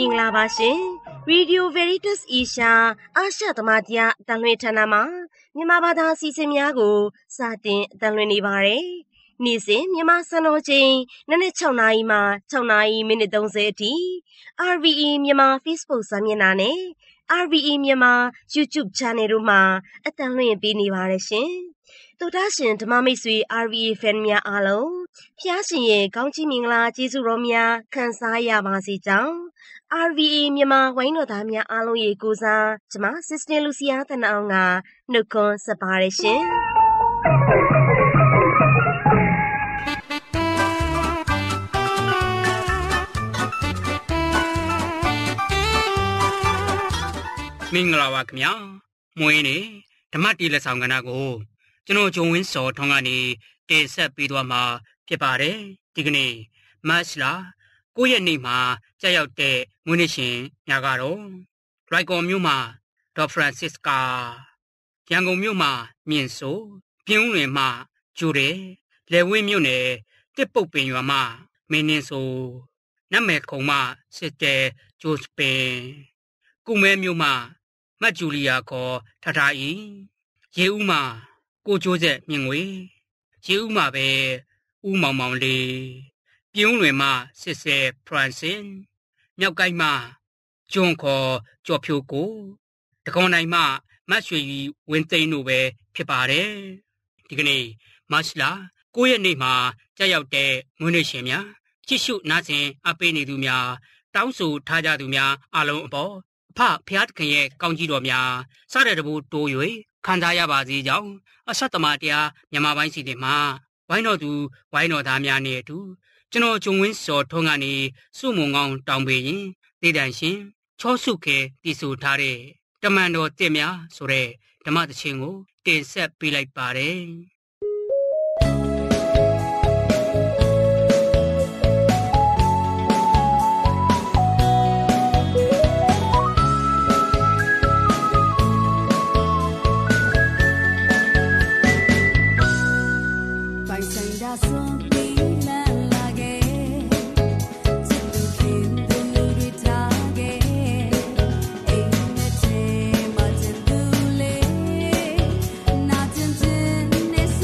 င်္ဂလာပါရှင် Radio Veritas Asia အာရှသမားတရားအတန်လွှင့်ဌာနမှာမြန်မာဘာသာအစီအစဉ်များကိုစတင်အတန်လွှင့်နေပါတယ်။နေ့စဉ်မြန်မာစံတော်ချိန်နနက်6နာရီမှ6နာရီမိနစ်30အထိ RVE မြန်မာ Facebook စာမျက်နှာနဲ့ RVE မြန်မာ YouTube Channel တို့မှာအတန်လွှင့်ပေးနေပါတယ်ရှင်။သောတာရှင်ဓမ္မမိတ်ဆွေ RVE Fan များအားလုံးဖျားရှင်ရဲ့ကောင်းချီးမင်္ဂလာကျေးဇူးတော်များခံစားရပါစေကြောင်း RVE မြန်မာဝိုင်းတော်သားများအားလုံးရေကိုစားကျွန်မ Sister Lucia တနအောင်ကနှုတ်ခွန်းဆက်ပါရရှင်မင်္ဂလာပါခင်ဗျာမွေးနေဓမ္မတီလက်ဆောင်ကဏ္ဍကိုကျွန်တော်ဂျုံဝင်းစော်ထွန်းကနေတင်ဆက်ပေးသွားမှာဖြစ်ပါတယ်ဒီကနေ့မတ်လ9ရက်နေ့မှာကြာရောက်တဲ့မွေးနေ့ရှင်များကတော့ရိုက်ကော်မြို့မှာဒေါ်ဖရန်စစ်ကာရန်ကုန်မြို့မှာမြင့်စိုးပြင်းဦးလွင်မှာကျူတယ်လယ်ဝင်းမြို့နယ်တစ်ပုတ်ပင်ရွာမှာမင်းနှင်းစိုးနတ်မယ်ခုံမှာစစ်တဲဂျိုးစပင်ကုမဲမြို့မှာမတ်ဂျူလီယာခေါ်ထထအီရေဦးမှာကိုကျိုးဆက်မြင့်ငွေရေဦးမှာပဲဦးမောင်မောင်လေးပြင်းဦးလွင်မှာစစ်ဆဲဖရန်စင်မြောက်ကိုင်းမှာကျွန်းခေါ်ကျော်ဖြိုကိုတကောင်းတိုင်းမှာမတ်ရွှေကြီးဝင်းသိန်းတို့ပဲဖြစ်ပါတယ်ဒီကနေ့မတ်လ9ရက်နေ့မှာကြာရောက်တဲ့မွေးနေ့ရှင်များချစ်ရှုနားဆင်အပေးနေသူများတောင်းဆိုထားကြသူများအားလုံးအပေါ်အဖဖျားသခင်ရဲ့ကောင်းကြီးတော်များစတဲ့တဘူတိုး၍ခံစားရပါစေကြောင်းအဆက်သမားတရားမြန်မာပိုင်းစီတင်မှာဝိုင်းတော်သူဝိုင်းတော်သားများနဲ့အတူကျွန်တော်ဂျုံဝင်းစော်ထုံးကနေစုမုံကောင်းတောင်းပေးရင်ဒေတန်ရှင်ချောစုခဲတည်ဆိုထားတဲ့တမန်တော်တင်များဆိုတဲ့ဓမ္မသချင်းကိုတင်ဆက်ပေးလိုက်ပါတယ်မ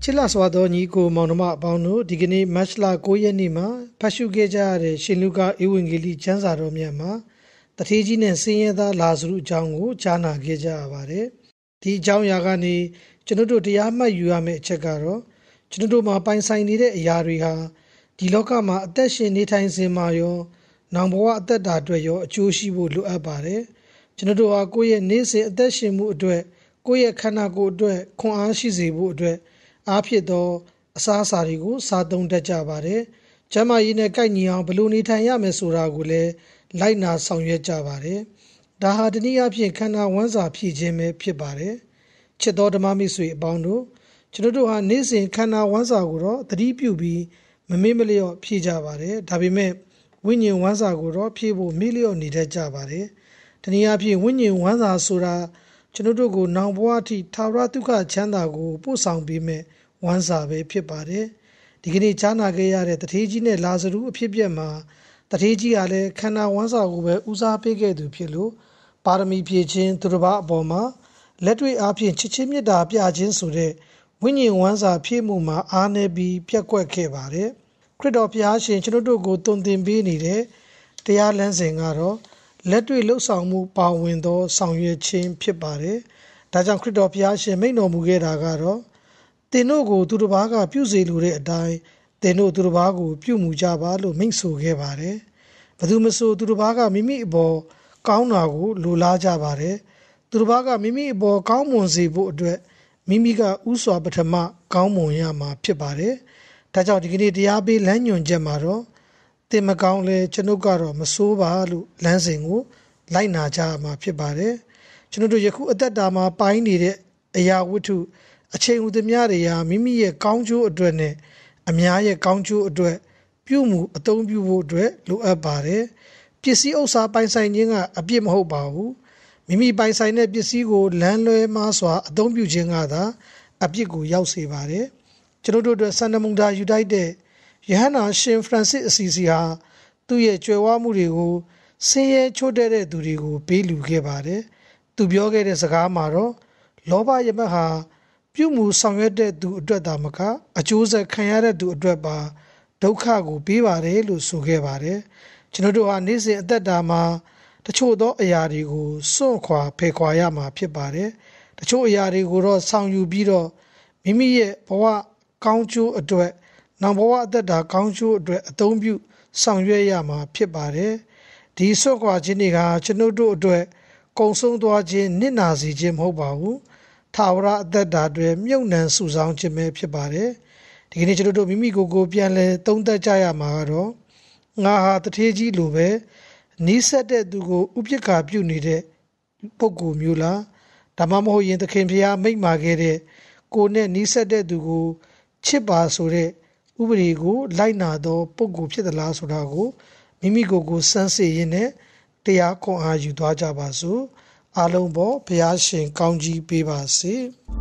ချစ်လစွာသောညီကိုမောင်နှမအပေါင်းတို့ဒီကနေ့မတ်လ9ရက်နေ့မှာဖတ်ရှုခဲ့ကြရတဲ့ရှင်လူကာဧဝံဂေလိကျမ်းစာတော်မြတ်မှာတထေးကြီးနဲ့ဆင်းရဲသားလာဇရုအကြောင်းကိုကြားနာခဲ့ကြရပါတယ်။ဒီအကြောင်းအရာကနေကျွန်တော်တို့တရားမှတ်ယူရမယ့်အချက်ကတော့ကျွန်တော်တို့မှာပိုင်ဆိုင်နေတဲ့အရာတွေဟာဒီလောကမှာအသက်ရှင်နေထိုင်စဉ်မှာရောနောင်ဘဝအသက်တာအတွက်ရောအကျိုးရှိဖို့လိုအပ်ပါတယ်။ကျွန်တော်တို့ဟာကိုယ့်ရဲ့နေ့စဉ်အသက်ရှင်မှုအတွက်ကိုယ့်ရဲ့ခန္ဓာကိုယ်အတွက်ခွန်အားရှိစေဖို့အတွက်အားဖြစ်သောအစားအစာတွေကိုစားသုံးတတ်ကြပါတယ်။ကျန်းမာရေးနဲ့ကိုက်ညီအောင်ဘယ်လိုနေထိုင်ရမယ်ဆိုတာကိုလည်းလိုက်နာဆောင်ရွက်ကြပါတယ်။ဒါဟာတနည်းအားဖြင့်ခန္ဓာဝမ်းစာဖြည့်ခြင်းပဲဖြစ်ပါတယ်။ချစ်တော်ဓမ္မမိတ်ဆွေအပေါင်းတို့ကျွန်တော်တို့ဟာနေ့စဉ်ခန္ဓာဝမ်းစာကိုတော့သတိပြုပြီးမမေ့မလျော့ဖြည့်ကြပါတယ်။ဒါပေမဲ့ဝိညာဉ်ဝမ်းစာကိုတော့ဖြည့်ဖို့မေ့လျော့နေတတ်ကြပါတယ်။တနည်းအားဖြင့်ဝိညာဉ်ဝမ်းစာဆိုတာကျွန်တော်တို့ကိုနောင်ဘဝအထိထာဝရဒုက္ခချမ်းသာကိုပို့ဆောင်ပေးမဲ့ဝမ်းစာပဲဖြစ်ပါတယ်။ဒီကနေ့ကြားနာခဲ့ရတဲ့တထေးကြီးနဲ့လာဇရုအဖြစ်အပျက်မှာတထေးကြီးကလည်းခန္ဓာဝမ်းစာကိုပဲဦးစားပေးခဲ့သူဖြစ်လို့ပါရမီဖြည့်ခြင်းသူတစ်ပါးအပေါ်မှာလက်တွေ့အားဖြင့်ချစ်ချင်းမေတ္တာပြခြင်းဆိုတဲ့ဝိညာဉ်ဝမ်းစာဖြည့်မှုမှာအားနည်းပြီးပြက်ကွက်ခဲ့ပါတယ်။ခရစ်တော်ဘုရားရှင်ကျွန်တော်တို့ကိုတုံသင်ပေးနေတဲ့တရားလမ်းစဉ်ကတော့လက်တွေ့လှုပ်ဆောင်မှုပါဝင်သောဆောင်ရွက်ခြင်းဖြစ်ပါတယ်။ဒါကြောင့်ခရစ်တော်ဘုရားရှင်မိန့်တော်မူခဲ့တာကတော့သင်တို့ကိုသူတစ်ပါးကပြုစေလိုတဲ့အတိုင်းသင်တို့သူတစ်ပါးကိုပြုမှုကြပါလို့မိန့်ဆိုခဲ့ပါတယ်။ဘယ်သူမဆိုသူတစ်ပါးကမိမိအပေါ်ကောင်းတာကိုလိုလားကြပါတယ်။သူတစ်ပါးကမိမိအပေါ်ကောင်းမွန်စေဖို့အတွက်မိမိကဥစွာပထမကောင်းမွန်ရမှာဖြစ်ပါတယ်။ဒါကြောင့်ဒီကနေ့တရားပေးလမ်းညွှန်ချက်မှာတော့သင်မကောင်းလဲကျွန်ုပ်ကတော့မဆိုးပါလို့လမ်းစဉ်ကိုလိုက်နာကြမှာဖြစ်ပါတယ်။ကျွန်တော်တို့ယခုအသက်တာမှာပိုင်းနေတဲ့အရာဝတ္ထုအချိန်ဥသမျှတွေဟာမိမိရဲ့ကောင်းကျိုးအတွက်နဲ့အများရဲ့ကောင်းကျိုးအတွက်ပြုမှုအသုံးပြုဖို့အတွက်လိုအပ်ပါတယ်။ပစ္စည်းဥစ္စာပိုင်ဆိုင်ခြင်းကအပြစ်မဟုတ်ပါဘူး။မိမိပိုင်ဆိုင်တဲ့ပစ္စည်းကိုလမ်းလွဲမှားစွာအသုံးပြုခြင်းကသာအပြစ်ကိုရောက်စေပါတယ်။ကျွန်တော်တို့အတွက်စန္ဒမုန်တာယူတိုက်တဲ့ယဟန်နာရှင်ဖရန်စစ်အစီအစီဟာသူ့ရဲ့ကြွယ်ဝမှုတွေကိုဆင်းရဲချို့တဲ့သူတွေကိုပေးလူခဲ့ပါတယ်။သူပြောခဲ့တဲ့စကားမှာတော့လောဘရမတ်ဟာပြုမှုဆောင်ရွက်တဲ့သူအတွက်သာမကအကျိုးဆက်ခံရတဲ့သူအတွက်ပါဒုက္ခကိုပေးပါတယ်လို့ဆိုခဲ့ပါတယ်။ကျွန်တော်တို့ဟာနေ့စဉ်အသက်တာမှာတချို့သောအရာတွေကိုစွန့်ခွာဖယ်ခွာရမှာဖြစ်ပါတယ်။တချို့အရာတွေကိုတော့ဆောင်ယူပြီးတော့မိမိရဲ့ဘဝကောင်းကျိုးအတွက်နောက်ဘဝအသက်တာကောင်းကျိုးအတွက်အသုံးပြုဆောင်ရွက်ရမှာဖြစ်ပါတယ်။ဒီစွန့်ခွာခြင်းတွေကကျွန်တော်တို့အတွက်ကုံဆုံးသွားခြင်းနစ်နာစေခြင်းမဟုတ်ပါဘူး။ထာဝရအသက်တာတွေမြုပ်နှံစုဆောင်းခြင်းပဲဖြစ်ပါတယ်။ဒီကနေ့ကျွန်တော်တို့မိမိကိုယ်ကိုပြန်လဲသုံးသပ်ကြရမှာကတော့ငါဟာတထေးကြီးလိုပဲနီးစပ်တဲ့သူကိုဥပိ္ပခာပြုနေတဲ့ပုဂ္ဂိုလ်မျိုးလားဒါမှမဟုတ်ရင်သခင်ဖျားမိန့်မာခဲ့တဲ့ကိုနဲ့နီးစပ်တဲ့သူကိုချစ်ပါဆိုတဲ့ဥပဒေကိုလိုက်နာသောပုဂ္ဂိုလ်ဖြစ်သလားဆိုတာကိုမိမိကိုယ်ကိုစမ်းစစ်ရင်းနဲ့တရားခွန်အားယူသွားကြပါစို့အားလုံးပေါ်ဘုရားရှင်ကောင်းကြီးပေးပါစေ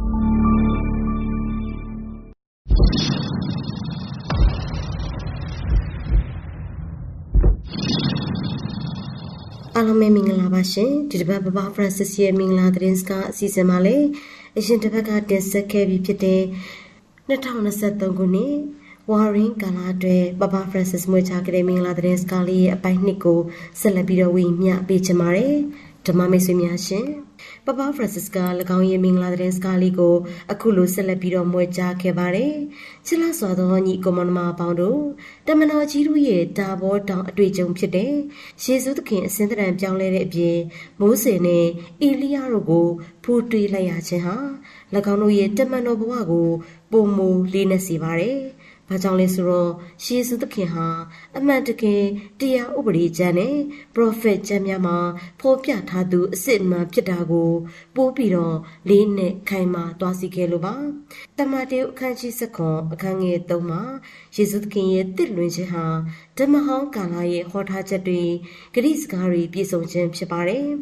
အားလုံးပဲမင်္ဂလာပါရှင်ဒီတစ်ပတ်ဘဘဖရန်စစ်ရဲ့မင်္ဂလာသတင်းစကားအစီအစဉ်မှာလည်းအရှင်တစ်ပတ်ကတင်ဆက်ခဲ့ပြီးဖြစ်တဲ့2023ခုနှစ်ဝါရင်ကာလအတွက်ဘဘဖရန်စစ်မွေးချခဲ့တဲ့မင်္ဂလာသတင်းစကားလေးရဲ့အပိုင်း2ကိုဆက်လက်ပြီးတော့ဝေမျှပေးချင်ပါတယ်ဓမ္မမိတ်ဆွေများရှင်ပပဖရန်စစ်က၎င်းရဲ့မင်္ဂလာသတင်းစကားလေးကိုအခုလိုဆက်လက်ပြီးတော့မွေးကြားခဲ့ပါတယ်ချစ်လက်စွာသောညီကိုမောင်နှမပေါင်းတို့တမန်တော်ကြီးတို့ရဲ့တာဘောတောင်အတွေ့အကြုံဖြစ်တဲ့ယေရှုသခင်အစင်းတရံပြောင်းလဲတဲ့အပြင်မိုးစေနဲ့အေလိယတို့ကိုဖူးတွေးလိုက်ရခြင်းဟာ၎င်းတို့ရဲ့တမန်တော်ဘဝကိုပုံမူလေးနက်စေပါတယ်ဘာကြောင့်လဲဆိုတော့ယေရှုသခင်ဟာအမှန်တကယ်တရားဥပဒေကျမ်းနဲ့ပရောဖက်ကျမ်းများမှာဖော်ပြထားသူအစစ်အမှန်ဖြစ်တာကိုပို့ပြီးတော့လေးနဲ့ခိုင်မာသွားစေခဲ့လို့ပါတမန်တော်အခန်းကြီး7အခန်းငယ်3မှာယေရှုသခင်ရဲ့တည်လွင်ခြင်းဟာဓမ္မဟောင်းကာလရဲ့ဟောထားချက်တွေဂရိစကားတွေပြည့်စုံခြင်းဖြစ်ပါတယ်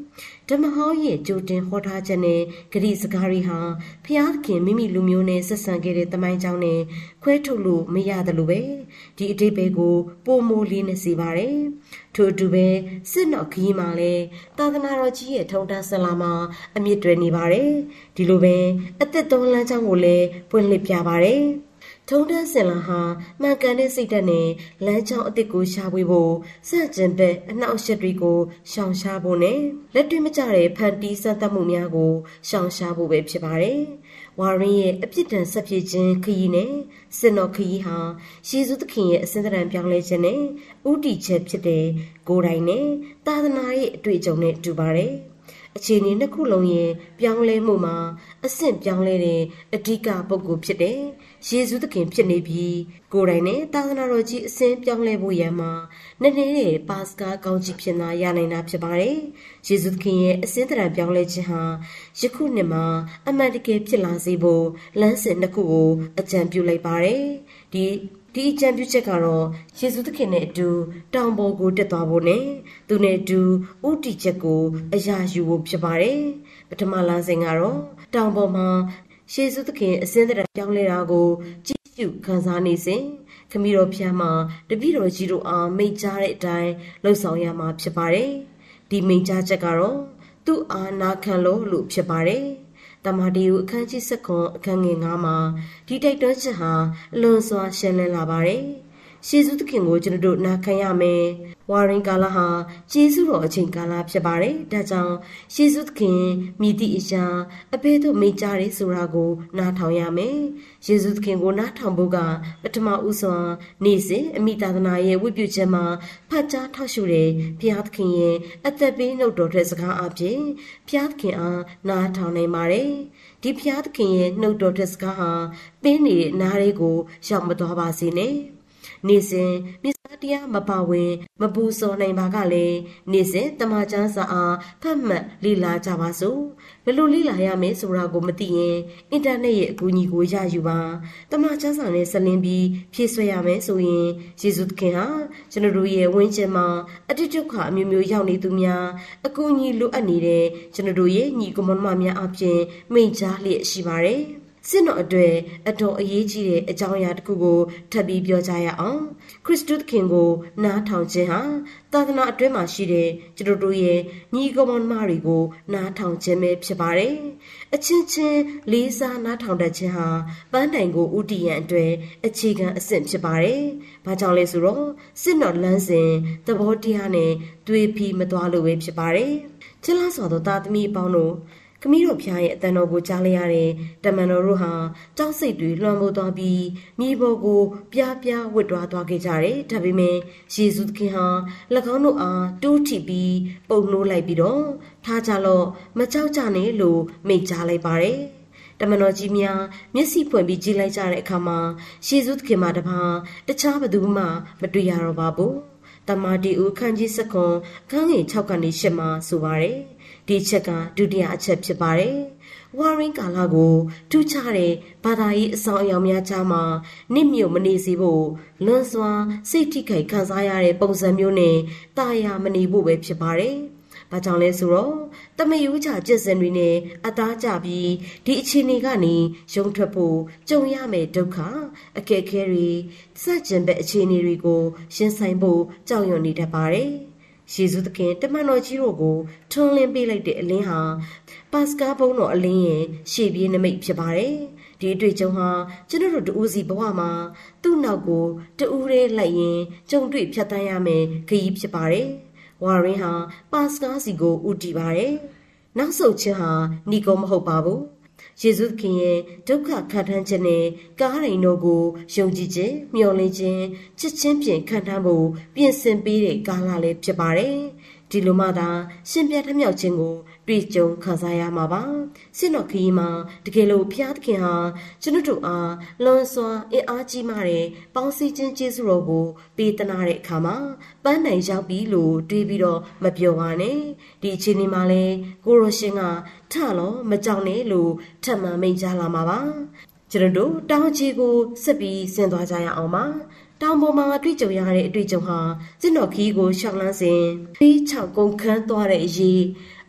ဓမ္မဟောင်းရဲ့ကြိုတင်ဟောထားချက်နဲ့ဂရိစကားတွေဟာဖျားခင်မိမိလူမျိုးနဲ့ဆက်ဆံခဲ့တဲ့တမိုင်းကြောင်းနဲ့ခွဲထုတ်လို့မရတယ်လို့ပဲဒီအတိတ်ပဲကိုပိုမိုလေးနဲ့စီပါတယ်ထို့အတူပဲစစ်နောက်ခီးမှာလည်းသာသနာတော်ကြီးရဲ့ထုံတန်းဆလာမှာအမြင့်တွယ်နေပါတယ်ဒီလိုပဲအသက်သွန်းလမ်းကြောင်းကိုလည်းပွင့်လှစ်ပြပါတယ်ထုံတန်းစင်လာဟာမှန်ကန်တဲ့စိတ်ဓာတ်နဲ့လမ်းကြောင်းအသစ်ကိုရှာဖွေဖို့စန့်ကျင်ဘက်အနှောက်အယှက်တွေကိုရှောင်ရှားဖို့နဲ့လက်တွေ့မကျတဲ့ဖန်တီးစမ်းသပ်မှုများကိုရှောင်ရှားဖို့ပဲဖြစ်ပါတယ်။ဝါရင်ရဲ့အပြစ်ဒဏ်ဆက်ပြေခြင်းခရီးနဲ့စင်တော်ခရီးဟာယေရှုသခင်ရဲ့အစင်းသဏ္ဍာန်ပြောင်းလဲခြင်းနဲ့ဥတီချက်ဖြစ်တဲ့ကိုယ်တိုင်နဲ့သာသနာရဲ့အတွေ့အကြုံနဲ့တူပါတယ်။အခြေအနေနှစ်ခုလုံးရဲ့ပြောင်းလဲမှုမှာအဆင့်ပြောင်းလဲတဲ့အဓိကပုဂ္ဂိုလ်ဖြစ်တဲ့ယေရှုသခင်ဖြစ်နေပြီးကိုယ်တိုင်နဲ့သာသနာတော်ကြီးအဆင့်ပြောင်းလဲဖို့ရန်မှာနည်းနည်းတဲ့ပါစကားကောင်းကြီးဖြစ်လာရနိုင်တာဖြစ်ပါတယ်။ယေရှုသခင်ရဲ့အဆင့်တရံပြောင်းလဲခြင်းဟာယခုနှစ်မှာအမှန်တကယ်ဖြစ်လာစေဖို့လမ်းစဉ်နှစ်ခုကိုအကြံပြုလိုက်ပါတယ်။ဒီအကြံပြုချက်ကတော့ယေရှုသခင်နဲ့အတူတောင်ပေါ်ကိုတက်သွားဖို့နဲ့သူနဲ့အတူဥတီချက်ကိုအရာယူဖို့ဖြစ်ပါတယ်။ပထမလမ်းစဉ်ကတော့တောင်ပေါ်မှာယေရှုသခင်အစင်းတရပြောင်းလဲတာကိုကြည့်ရှုခံစားနေစဉ်ခမည်းတော်ဖျားမှာတပည့်တော်ကြီးတို့အားမိန့်ကြားတဲ့အတိုင်းလှုပ်ဆောင်ရမှာဖြစ်ပါတယ်။ဒီမိန့်ကြားချက်ကတော့သူ့အားနာခံလို့ဖြစ်ပါတယ်။တမန်တော်အခန်းကြီး7အခန်းငယ်9မှာဒီတိုက်တွန်းချက်ဟာအလွန်စွာရှင်းလင်းလာပါတယ်။ယေရှုသခင်ကိုကျွန်တော်တို့နာခံရမယ်။ဝါရင်ကာလဟာယေရှုတော်အချိန်ကာလဖြစ်ပါတယ်။ဒါကြောင့်ယေရှုသခင်မိသည့်အရာအဘယ်သို့မိန့်ကြားတယ်ဆိုတာကိုနားထောင်ရမယ်။ယေရှုသခင်ကိုနားထောင်ဖို့ကပထမဦးစွာနေ့စဉ်အမိသာသနာရဲ့ဝိပုချက်မှာဖတ်ကြားထောက်ရှုတဲ့ဘုရားသခင်ရဲ့အသက်ပေးနှုတ်တော်တဲ့စကားအပြင်ဘုရားသခင်အားနားထောင်နိုင်ပါတယ်။ဒီဘုရားသခင်ရဲ့နှုတ်တော်တဲ့စကားဟာပင်းနေတဲ့နားလေးကိုရောက်မသွားပါစေနဲ့။နေစဉ်မြတ်တရားမပါဝင်မပူစော်နိုင်ပါကလည်းနေစဉ်တမန်ကျမ်းစာအားဖတ်မှတ်လေ့လာကြပါစို့ဘယ်လိုလေ့လာရမလဲဆိုတာကိုမသိရင်အင်တာနက်ရဲ့အကူအညီကိုရယူပါတမန်ကျမ်းစာနဲ့ဆက်လင်းပြီးဖြည့်ဆွဲရမယ်ဆိုရင်ယေရှုသခင်ဟာကျွန်တော်တို့ရဲ့ဝန်းကျင်မှာအတိတ်ဒုက္ခအမျိုးမျိုးရောက်နေသူများအကူအညီလိုအပ်နေတဲ့ကျွန်တော်တို့ရဲ့ညီကောင်မများအပြင်မိန့်ကြားလျက်ရှိပါတယ်စစ်တော်အတွက်အတော်အရေးကြီးတဲ့အကြောင်းအရာတစ်ခုကိုထပ်ပြီးပြောကြရအောင်ခရစ်တုသခင်ကိုနားထောင်ခြင်းဟာသာသနာအတွင်းမှာရှိတဲ့ကျွန်တော်တို့ရဲ့ညီကောင်မတွေကိုနားထောင်ခြင်းပဲဖြစ်ပါတယ်အချင်းချင်းလေးစားနားထောင်တတ်ခြင်းဟာပန်းတိုင်ကိုဥတီရန်အတွက်အခြေခံအဆင့်ဖြစ်ပါတယ်ဘာကြောင့်လဲဆိုတော့စစ်တော်လမ်းစဉ်သဘောတရားနဲ့တွေးပြီးမသွားလို့ပဲဖြစ်ပါတယ်ချစ်လားစွာသောသားသမီးအပေါင်းတို့ခမည်းတော်ဖျားရဲ့အတန်တော်ကိုကြားလိုက်ရတဲ့တမန်တော်တို့ဟာကြောက်စိတ်တွေလွှမ်းမိုးသွားပြီးမြေပေါ်ကိုပြားပြားဝတ်သွားခဲ့ကြတယ်။ဒါပေမဲ့ယေရှုသခင်ဟာ၎င်းတို့အားတိုးထိပြီးပုံနှိုးလိုက်ပြီးတော့ထားကြလို့မကြောက်ကြနဲ့လို့မိန့်ကြားလိုက်ပါတယ်။တမန်တော်ကြီးများမျက်စိဖွင့်ပြီးကြည့်လိုက်ကြတဲ့အခါမှာယေရှုသခင်မှာတပါးတခြားဘယ်သူမှမတွေ့ရတော့ပါဘူး။တမန်တော်ဦးခန်းကြီး7ခန်းငယ်6ကနေ8မှာဆိုပါတယ်။ဒီချက်ကဒုတိယအချက်ဖြစ်ပါတယ်။ဝါရင်ကာလကိုထူးခြားတဲ့ဘာသာရေးအဆောင်အယောင်များကြားမှာနစ်မြုပ်မနေစေဖို့လွန်စွာစိတ်ထိခိုက်ခံစားရတဲ့ပုံစံမျိုးနဲ့တာယာမနေဖို့ပဲဖြစ်ပါတယ်။ဘာကြောင့်လဲဆိုတော့တမယိုးချကျင့်စဉ်တွေနဲ့အသားကျပြီးဒီအခြေအနေကနေရုံထွက်ဖို့ကြုံရမယ့်ဒုက္ခအခက်အခဲတွေစัจကျင်ဘက်အခြေအနေတွေကိုရင်ဆိုင်ဖို့ကြောက်ရွံ့နေတတ်ပါတယ်။ယေရှုသခင်တမန်တော်ကြီးတို့ကိုထွန်းလင်းပေးလိုက်တဲ့အလင်းဟာပါစကာဘုံတော်အလင်းရဲ့ရှေ့ပြေးနမိတ်ဖြစ်ပါတယ်။ဒီအတွေ့အကြုံဟာကျွန်တော်တို့တူဦးစီဘဝမှာသူ့နောက်ကိုတူဦးရဲလိုက်ရင်ကြုံတွေ့ဖြတ်သန်းရမယ်ခရီးဖြစ်ပါတယ်။ဝါရင်ဟာပါစကာစီကိုဥတီပါတယ်။နောက်ဆုံးချင်းဟာနီကုံမဟုတ်ပါဘူး။ယေရှုသခင်ရဲ့ဒုက္ခခံထမ်းခြင်းနဲ့ကားရင်တို့ကိုယုံကြည်ခြင်းမျှော်လင့်ခြင်းချစ်ချင်းဖြင့်ခံထမ်းဖို့ပြင်ဆင်ပေးတဲ့ကာလလည်းဖြစ်ပါတယ်။ဒီလိုမှသာရှင်ပြတ်ထမြောက်ခြင်းကိုတွေ့ကြုံခံစားရမှာပါစစ်တော်ခရီးမှာတကယ်လို့ဘုရားသခင်ဟာကျွန်တော်တို့အားလွန်စွာအင်အားကြီးမားတဲ့ပေါင်းစည်းခြင်းကျေးဇူးတော်ကိုပေးသနာတဲ့အခါမှာပန်းနိုင်ရောက်ပြီလို့တွေးပြီးတော့မပြောပါနဲ့ဒီအချိန်ဒီမှာလဲကိုရရှင်ကထလို့မကြောက်နဲ့လို့ထပ်မံမိန့်ကြားလာမှာပါကျွန်တော်တို့တောင်ကြီးကိုဆက်ပြီးဆင်းသွားကြရအောင်ပါတောင်ပေါ်မှာတွေ့ကြုံရတဲ့အတွေ့အကြုံဟာစစ်တော်ခီးကိုရှောက်လန်းစဉ်ပြီး6ကုန်ခန်းသွားတဲ့အရေး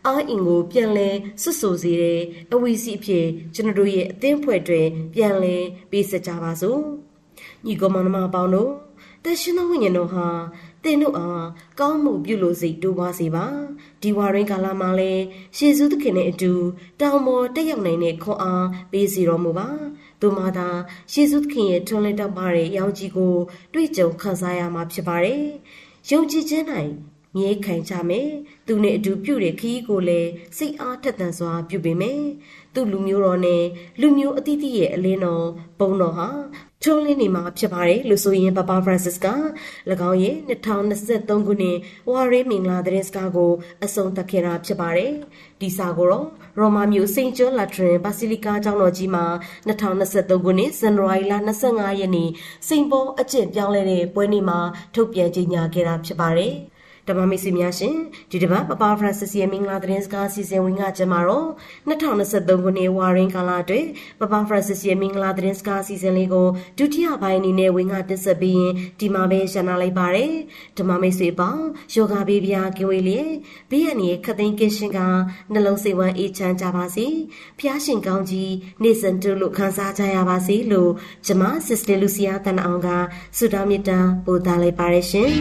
အားအင်ကိုပြန်လဲဆွဆိုစေတဲ့အဝီစီအဖြစ်ကျွန်တော်တို့ရဲ့အသင်းဖွဲ့တွေပြန်လဲပေးစကြပါစို့ညီကောင်မောင်နှမပေါင်းတို့တရှင်တော်ဝိညာဉ်တော်ဟာသင်တို့အားကောင်းမှုပြုလို့စိတ်တိုးပွားစေပါဒီဝါရင်းကာလမှာလဲရှေးစုသခင်နဲ့အတူတောင်ပေါ်တက်ရောက်နိုင်တဲ့ခွန်အားပေးစီတော်မူပါသူမသာရှေးစုသခင်ရဲ့ထွန်းလင်းတောက်ပါတဲ့ရောင်ကြီးကိုတွေ့ကြုံခံစားရမှာဖြစ်ပါတယ်ယုံကြည်ခြင်း၌မြဲခိုင်ကြမယ်သူနဲ့အတူပြုတဲ့ခီးကိုလည်းစိတ်အားထက်သန်စွာပြုပေမယ်သူလူမျိုးတော်နဲ့လူမျိုးအသီးသီးရဲ့အလင်းတော်ဘုံတော်ဟာထွန်းလင်းနေမှာဖြစ်ပါတယ်လို့ဆိုရင်ပပဖရန့်စစ်က၎င်းရဲ့2023ခုနှစ်ဝါရီမင်္ဂလာသတင်းစကားကိုအဆုံးသတ်ခဲ့တာဖြစ်ပါတယ်ဒီစာကိုတော့ရောမမြို့စိန့်ကျွန်းလာထရင်ဘာစီလီကာကျောင်းတော်ကြီးမှာ2023ခုနှစ်ဇန်နဝါရီလ25ရက်နေ့စိန့်ပေါ်အကျင့်ပြောင်းလဲတဲ့ပွဲနေ့မှာထုတ်ပြန်ကြေညာခဲ့တာဖြစ်ပါတယ်ဓမ္မမိတ်ဆွေများရှင်ဒီတစ်ပတ်ပပဖရန့်စစ်ရဲ့မင်္ဂလာသတင်းစကားစီစဉ်ဝင်ကကြမှာတော့2023ခုနှစ်ဝါရင်ကာလအတွင်းပပဖရန့်စစ်ရဲ့မင်္ဂလာသတင်းစကားစီစဉ်လေးကိုဒုတိယပိုင်းအနေနဲ့ဝင်ကတင်ဆက်ပြီးရင်ဒီမှာပဲရှင်းနာလိုက်ပါတယ်ဓမ္မမိတ်ဆွေပေါင်းယောဂဘေးပြားကင်ဝေးလျက်ဘေးရန်ရဲ့ခတ်သိမ်းကင်းရှင်းကနှလုံးစိတ်ဝမ်းအေးချမ်းကြပါစေဖျားရှင်ကောင်းကြီးနေစံတူလို့ခံစားကြရပါစေလို့ကျမစစ်စတင်လူစီယာတန်အောင်ကဆုတောင်းမေတ္တာပို့သလိုက်ပါတယ်ရှင်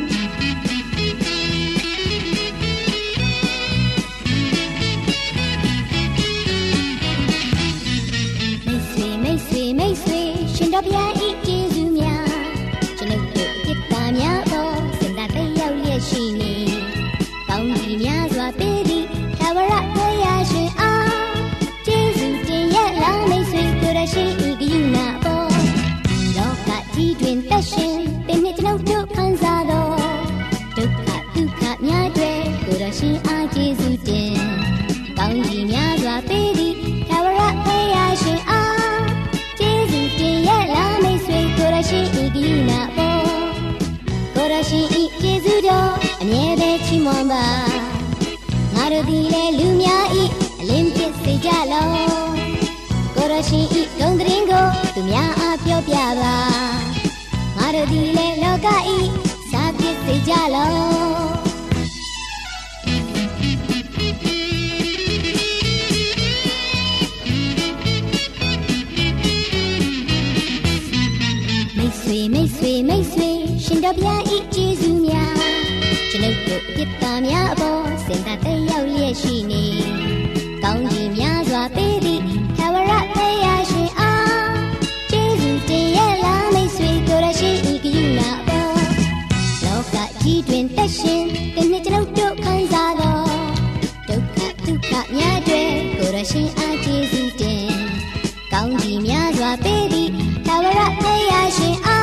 တော်ပြဤကျေးဇူးများကျွန်ုပ်တို့จิตသားများပေါ်စင်သာတက်ရောက်လျက်ရှိနေကောင်းကြီးများစွာပေးသည့်သာဝရတရားရှင်အားကျေးဇူးတင်ရလာမိတ်ဆွေကိုရရှိဤကယူနာပေါ်လောကကြီးတွင်သက်ရှင်တင်နှင့်ကျွန်ုပ်တို့ခံစားသောဒုက္ခဒုက္ခများတွေကိုရရှိအားကျေးဇူးတင်ကောင်းကြီးများစွာပေးသည့်သာဝရတရားရှင်အားရှိဤဒီနာပေါ်ကိုရရှိဤကျေးဇူးတော်အမြဲတမ်းချီးမွမ်းပါငါတို့ဒီလေလူများဤအလင်းဖြစ်စေကြလောကိုရရှိဤဂုဏ်သတင်းကိုသူများအားပြောပြပါငါတို့ဒီလေလောကဤစာဖြစ်စေကြလောမိတ်ဆွေရှင်တော်ဘုရားဤကျေးဇူးများကျွန်ုပ်တို့အပြစ်သားများအပေါ်စင်သာတက်ရောက်လျက်ရှိနေကောင်းကြီးများစွာပေးသည့်သာဝရတရားရှင်အားကျေးဇူးတင်ရလာမိတ်ဆွေကိုရရှိဤကယူနာအပေါ်လောကကြီးတွင်သက်ရှင်တင်နှင့်ကျွန်ုပ်တို့ခံစားသောဒုက္ခဒုက္ခများတွေကိုရရှိအားကျေးဇူးတင်ကောင်းကြီးများစွာပေးသည့်သာဝရတရားရှင်အား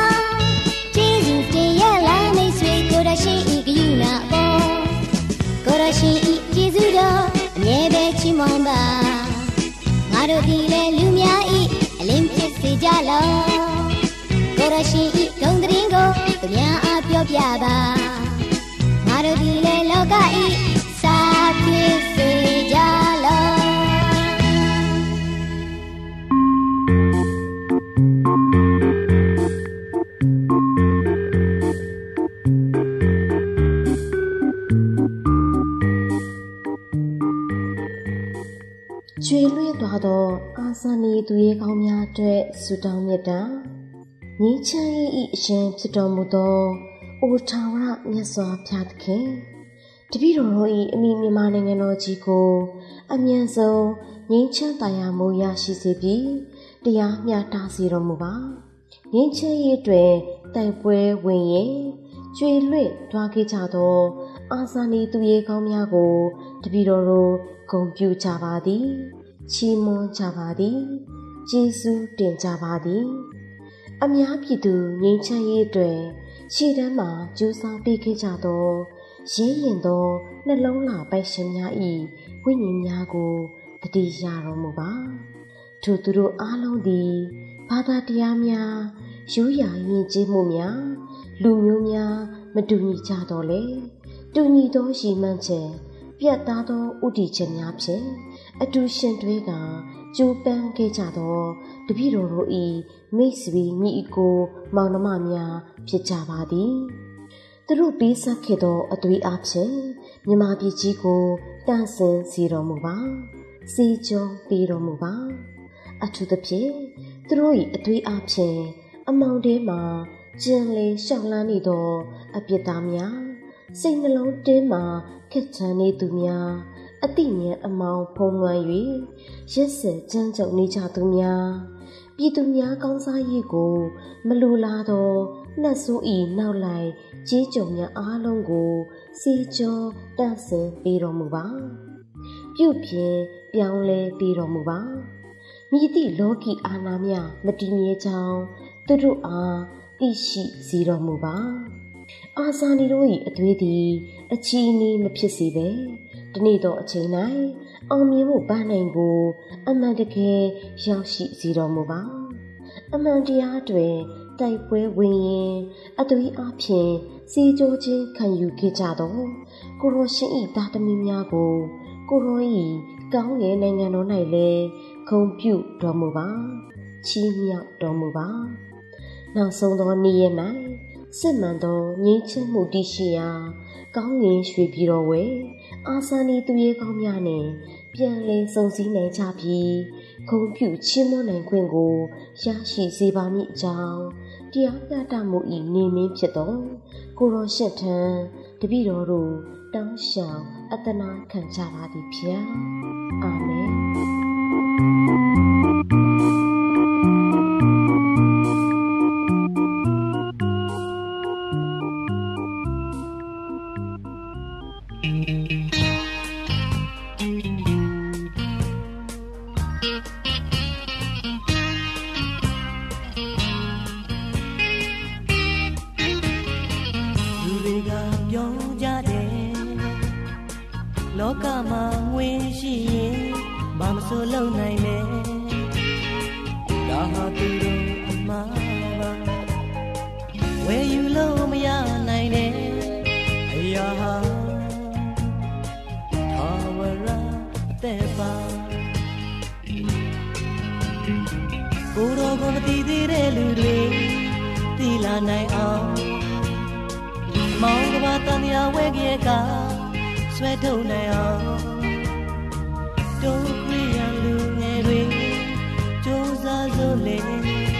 ရှိဤကယူနာပေါ်ကိုရရှိဤကျေးဇူးတော်အမြဲပဲချီးမွမ်းပါငါတို့ဒီလေလူများဤအလင်းဖြစ်စေကြလောကိုရရှိဤဂုဏ်သတင်းကိုသူများအားပြောပြပါငါတို့ဒီလေလောကဤစာဖြစ်စေကြလောကျွေလွှဲသွားသောအာဇာနည်သူရဲကောင်းများအတွက်ဆုတောင်းမြတ်တာငြိမ်းချမ်းရေး၏အရှင်ဖြစ်တော်မူသောအိုထာဝရမြတ်စွာဘုရားသခင်တပည့်တော်တို့၏အမိမြန်မာနိုင်ငံတော်ကြီးကိုအမြန်ဆုံးငြိမ်းချမ်းသာယာမှုရရှိစေပြီးတရားမျှတစေတော်မူပါငြိမ်းချမ်းရေးတွင်တိုက်ပွဲဝင်ရင်ကျွေလွှဲသွားခဲ့ကြသောအာဇာနည်သူရဲကောင်းများကိုတပည့်တော်တို့ဂုဏ်ပြုကြပါသည်ချီးမွမ်းကြပါသည်ကျေးဇူးတင်ကြပါသည်အများပြည်သူငြိမ်းချမ်းရေးအတွက်ရှေ့တန်းမှာကြိုးစားပေးခဲ့ကြသောရဲရင်သောနှလုံးလာပိုက်ရှင်များ၏ဝိညာဉ်များကိုတတိယတော်မူပါထိုသူတို့အားလုံးသည်ဘာသာတရားများရိုးရာယဉ်ကျေးမှုများလူမျိုးများမတူညီကြတော့လေတူညီသောရည်မှန်းချက်ပြတ်သားသောဥတီချက်များဖြင့်အတူရှင်တွဲကကြိုးပမ်းခဲ့ကြသောတပည့်တော်တို့၏မိတ်ဆွေညီအစ်ကိုမောင်နှမများဖြစ်ကြပါသည်သူတို့ပေးဆက်ခဲ့သောအသွေးအဖြစ်မြမပြည်ကြီးကိုတန့်စင်စီတော်မူပါစီကျော်ပေးတော်မူပါအထူးသဖြင့်သူတို့၏အသွေးအဖြစ်အမောင်ထဲမှကျင်လေရှောက်လန်းနေသောအပြစ်သားများစိတ်နှလုံးတင်းမှခက်ချမ်းနေသူများအတိဉာဏ်အမောင်ဖုံးလွှမ်း၍ရက်စက်ကြမ်းကြုတ်နေကြသူများပြည်သူများကောင်းစားရေးကိုမလိုလားသောနှက်ဆိုး၏နောက်လိုက်ကြေးကြုံများအားလုံးကိုစီကျော်တန့်စင်ပေးတော်မူပါပြုပြင်ပြောင်းလဲပေးတော်မူပါမိသည့်လောကီအာဏာများမတည်မြဲကြောင်းသူတို့အားသိရှိစေတော်မူပါအာဇာနည်တို့၏အသွေးသည်အချီးနှီးမဖြစ်စေပဲဒီနေ့သောအချိန်၌အောင်မြင်မှုပန်းနိုင်ကိုအမှန်တကယ်ရောက်ရှိစေတော်မူပါအမှန်တရားတွင်တိုက်ပွဲဝင်ရင်အသွေးအဖြစ်စီကြိုးခြင်းခံယူခဲ့ကြသောကိုရောရှင်၏သားသမီးများကိုကိုရော၏ကောင်းငယ်နိုင်ငံတော်၌လည်းဂုဏ်ပြုတော်မူပါချီးမြှောက်တော်မူပါနောက်ဆုံးသောနေ့ရက်၌စစ်မှန်သောငြိမ်းချမ်းမှုတည်ရှိရာကောင်းငင်ရွှေပြည်တော်ဝဲအာဇာနည်သူရဲကောင်းများနှင့်ပြန်လည်စုံစည်းနိုင်ကြပြီးဂုဏ်ပြုချီးမွမ်းနိုင်ခွင့်ကိုရရှိစေပါမည်အကြောင်းတရားမျှတမှု၏နေမင်းဖြစ်သောကိုရောရှင့်ထံတပည့်တော်တို့တောင်းလျှောက်အသနာခံကြပါသည်ဖျားအာမင်လောကမှာငွေရှိရင်ဘာမဆိုလုပ်နိုင်လဲဒါဟာသူတို့အမှားပါဝယ်ယူလို့မရနိုင်တဲ့အရာဟာထာဝရတဲ့ပါကိုယ်တော်ကိုမသိသေးတဲ့လူတွေသိလာနိုင်အောင်မောင်ကဘာတန်ရာဝဲကြီးကဆွဲထုတ်နိုင်အောင်တို့ခရီးရန်လူငယ်တွေကြိုးစားစို့လေ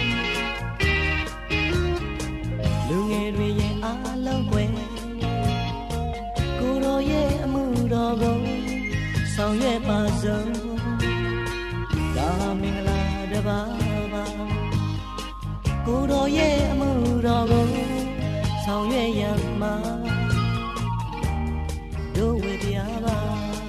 လူငယ်တွေရဲ့အားလုံးွယ်ကိုယ်တော်ရဲ့အမှုတော်ကိုဆောင်ရွက်ပါစို့ဒါမင်္ဂလာတပါးပါကိုယ်တော်ရဲ့အမှုတော်ကိုဆောင်ရွက်ရမှာတို့ဝေတရားပါ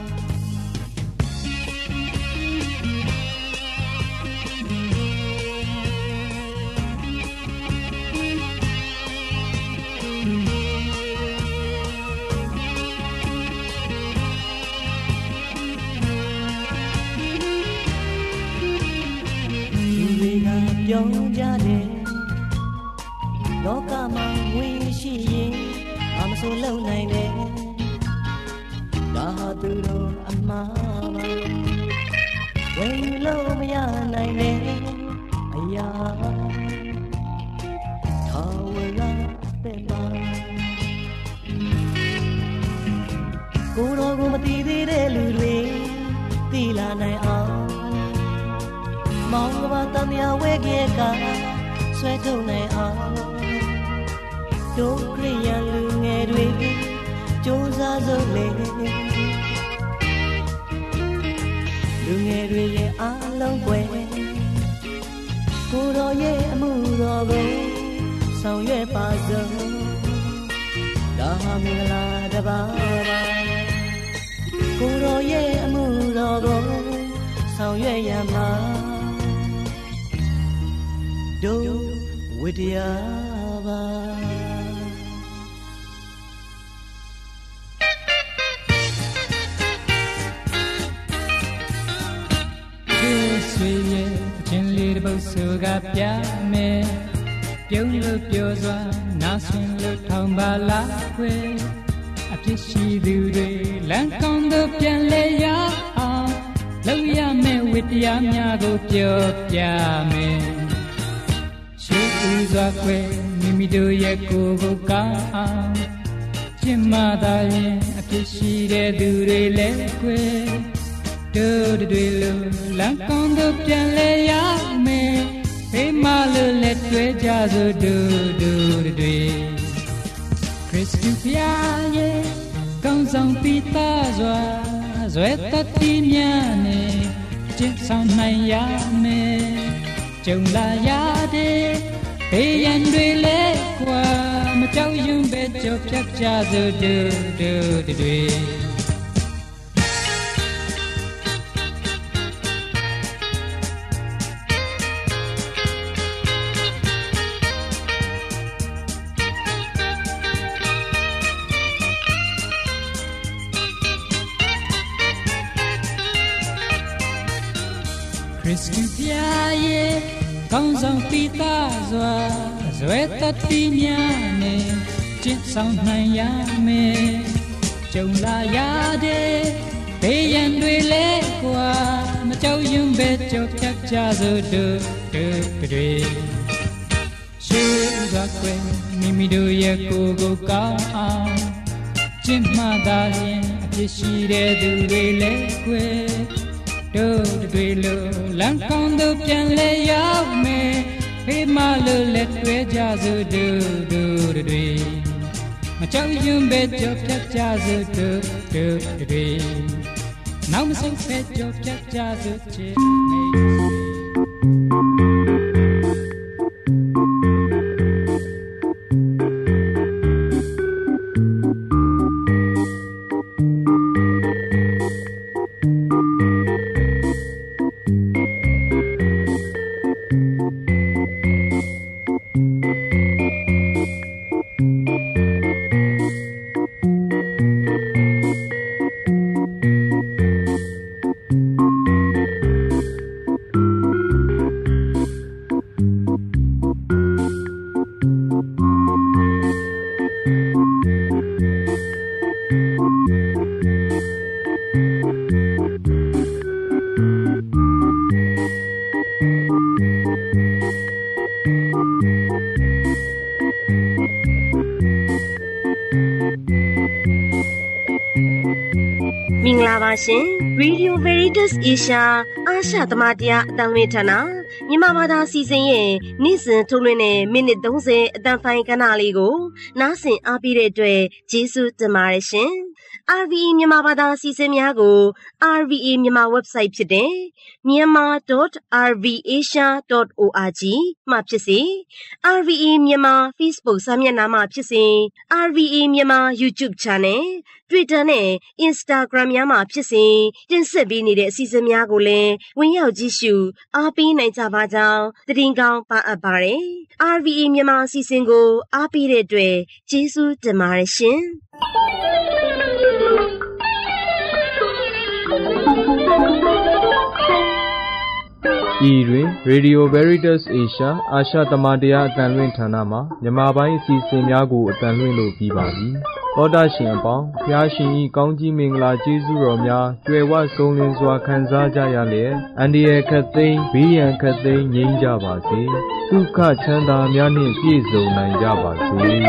လူတွေကပြောကြတယ်လောကမှာငွေရှိရင်အမဆိုလုံနိုင်တယ်ဒါဟာသူတို့အမှားပါဝယ်ယူလို့မရနိုင်တဲ့အရာထာဝရတဲ့ပါကိုယ်တော်ကိုမသိသေးတဲ့လူတွေသိလာနိုင်အောင်မောင်ကဘာတန်ရာဝဲကြီးကဆွဲထုတ်နိုင်အောင်တို့ခရီးရန်လူငယ်တွေကြိုးစားစို့လေလူငယ်တွေရဲ့အားလုံးွယ်ကိုယ်တော်ရဲ့အမှုတော်ကိုဆောင်ရွက်ပါစို့ဒါဟာမင်္ဂလာတပါးပါကိုယ်တော်ရဲ့အမှုတော်ကိုဆောင်ရွက်ရမှာတို့ဝိတရားပါဆွေရဲ့အချင်းလေးတစ်ပုတ်ဆိုကပြမယ်ပြုံးလို့ပြောစွာနားဆွင်လို့ထောင်ပါလားခွေအဖြစ်ရှိသူတွေလမ်းကောင်းသို့ပြန်လဲရအောင်လုပ်ရမယ့်ဝိတရားများကိုပြောပြမယ်ရှိသူစွာခွေမိမိတို့ရဲ့ကိုယ်ကိုကောင်းအောင်ဖြစ်မှသာရင်အဖြစ်ရှိတဲ့သူတွေလည်းခွဲတို့တွေလိုလမ်းကောင်းတို့ပြန်လဲရမယ်ဖေးမလို့လက်တွဲကြစို့တို့တွေခရစ်တုဖျားရဲ့ကောင်းဆောင်ပြီးသားစွာဇွဲတတိများနဲ့ကျင့်ဆောင်နိုင်ရမယ်ကြုံလာရတဲ့ဘေးရန်တွေလဲကွာမကြောက်ရွံ့ပဲကြောက်ဖြတ်ကြစို့တို့တွေခရစ်တုဖျားရဲ့ကောင်းဆောင်ပြီးသားစွာဇွဲတတိများနဲ့ကျင့်ဆောင်နိုင်ရမယ်ကြုံလာရတဲ့ဘေးရန်တွေလဲကွာမကြောက်ရွံ့ပဲကြောက်ဖြတ်ကြစို့တို့တွေရှေးဥစွာကွယ်မိမိတို့ရဲ့ကိုယ်ကိုကောင်းအောင်ကျင့်မှသာလျှင်အဖြစ်ရှိတဲ့သူတွေလဲကွယ်တို့တွေလိုလမ်းကောင်းတို့ပြန်လဲရောက်မယ်ဖေးမလို့လက်တွဲကြစို့တို့တွေမကြောက်ရွံ့ပဲကြောက်ဖြတ်ကြစို့တို့တွေနောက်မဆုံးပဲကြောက်ဖြတ်ကြစို့ချစ်မိတ်မင်္ဂလာပါရှင် Radio Veritas Asia အာရှသမတရားအတန်လွင်ဌာနမြန်မာဘာသာစီစဉ်ရဲ့နေ့စဉ်ထုတ်လွှင့်တဲ့မိနစ်30အတန်ဖိုင်ကဏ္ဍလေးကိုနားဆင်အားပေးတဲ့အတွက်ကျေးဇူးတင်ပါတယ်ရှင် RVE မြန်မာဘာသာစီစဉ်များကို RVE မြန်မာ website ဖြစ်တဲ့ myanmar.rvasia.org မှာဖြစ်စေ RVE မြန်မာ Facebook စာမျက်နှာမှာဖြစ်စေ RVE မြန်မာ YouTube Channel Twitter နဲ့ Instagram များမှာဖြစ်စေတင်ဆက်ပေးနေတဲ့အစီအစဉ်များကိုလည်းဝင်ရောက်ကြည့်ရှုအားပေးနိုင်ကြပါကြောင်းသတင်းကောင်းပါအပ်ပါတယ် RVE မြန်မာအစီအစဉ်ကိုအားပေးတဲ့အတွက်ကျေးဇူးတင်ပါတယ်ရှင်ဤတွင် Radio Veritas Asia အာရှသမတရားအတန်လွင့်ဌာနမှမြန်မာပိုင်းအစီအစဉ်များကိုအတန်လွင့်လို့ပြီးပါပြီ။သောတာရှင်အပေါင်းဖျားရှင်ဤကောင်းကြီးမင်္ဂလာကျေးဇူးတော်များကြွယ်ဝဆုံးလင်းစွာခံစားကြရလျက်အန္တရာယ်ခတ်သိမ်းဘေးရန်ခတ်သိမ်းငြိမ်းကြပါစေ။ဒုက္ခချမ်းသာများနှင့်ပြည့်စုံနိုင်ကြပါစေ။